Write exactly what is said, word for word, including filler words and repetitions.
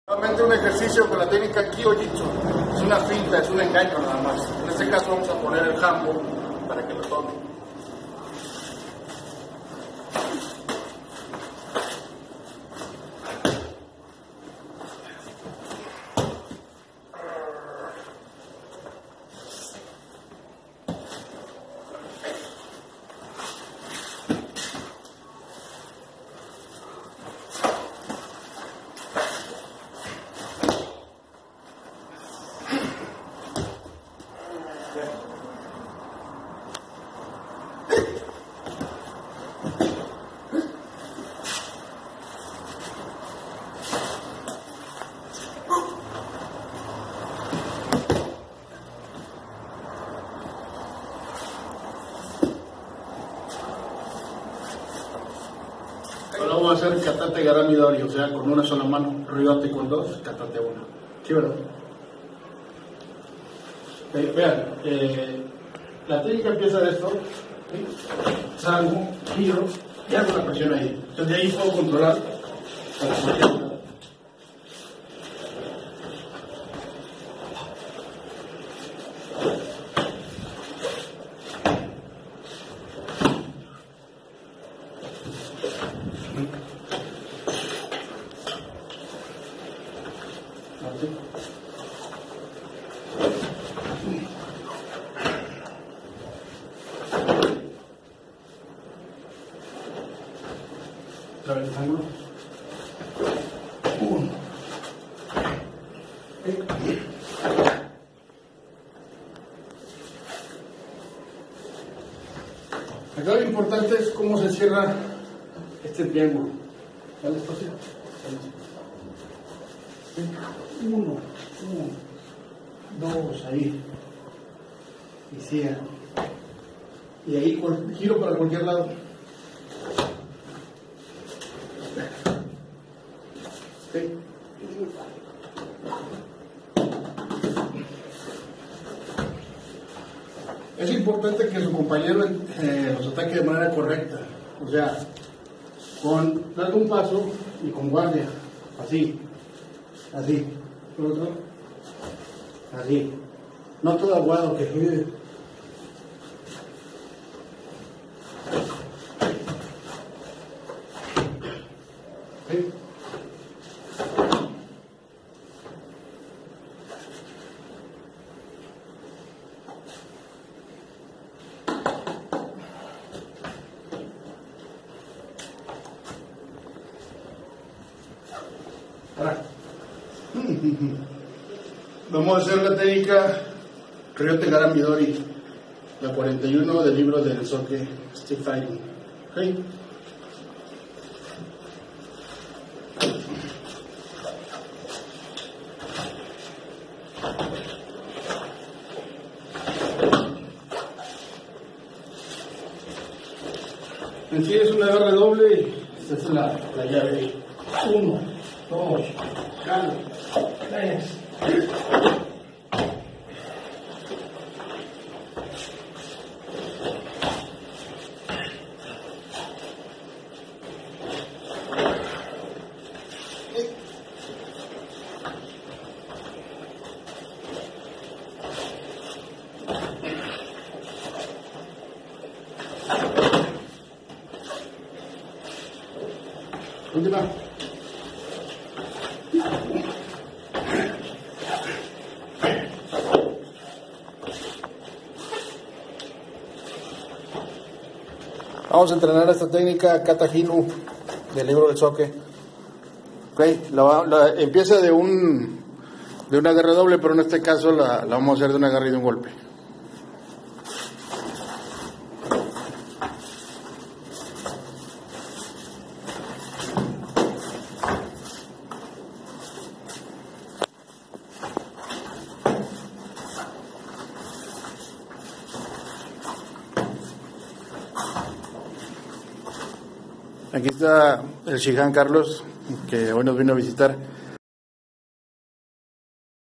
Nuevamente un ejercicio con la técnica Kyo-Jitsu. Es una finta, es un engaño nada más. En este caso vamos a poner el jambo para que lo tome. Ahora vamos a hacer katate garamidori, o sea, con una sola mano, ryote con dos, katate una. ¿Sí, verdad? Eh, vean, eh, la técnica empieza de esto, ¿sí? Salgo, giro y hago la presión ahí. Entonces de ahí puedo controlar para cualquier lado. Así. Otra vez el ángulo. Uno. Acá lo importante es cómo se cierra este triángulo. ¿Vale? Espacio. Uno, uno, dos, ahí. Y cierro. Y ahí giro para cualquier lado. ¿Sí? Es importante que su compañero eh, los ataque de manera correcta. O sea, con dando un paso y con guardia. Así. Así. ¿Por otro? Así. No todo aguado que gire. ¿Sí? Ahora. Vamos a hacer la técnica Ryote Garamidori, la cuarenta y uno del libro del Soke Stick Fighting. ¿Okay? En sí es una agarre doble, esta es la, la llave. Uno, dos, jalo, tres. Última. Vamos a entrenar esta técnica Kata Hinu del libro del Soke. Okay. La, la, empieza de un de un agarre doble, pero en este caso la, la vamos a hacer de un agarre y de un golpe. Aquí está el Shihan Carlos, que hoy nos vino a visitar.